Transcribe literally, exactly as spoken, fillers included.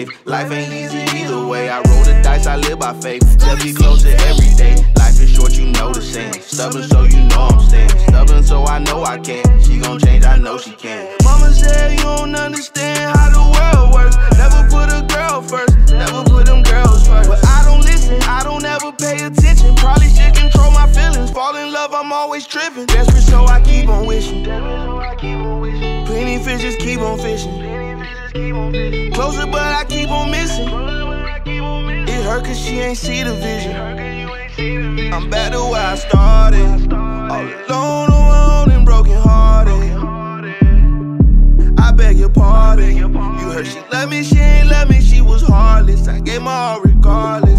Life ain't easy either way. I roll the dice, I live by faith. Just be closer every day. Life is short, you know the saying. Stubborn, so you know I'm staying. Stubborn, so I know I can. She gon' change, I know she can. Mama said you don't understand how the world works. Never put a girl first, never put them girls first. But I don't listen, I don't ever pay attention. Probably should control my feelings. Fall in love, I'm always tripping. Desperate, so I keep on wishing. Plenty fishes keep on fishing. Closer, but I keep on missing. It hurt cause she ain't see the vision. I'm back to where I started. All alone, alone and broken hearted. I beg your pardon. You heard she love me, she ain't love me, she was heartless. I gave my all regardless.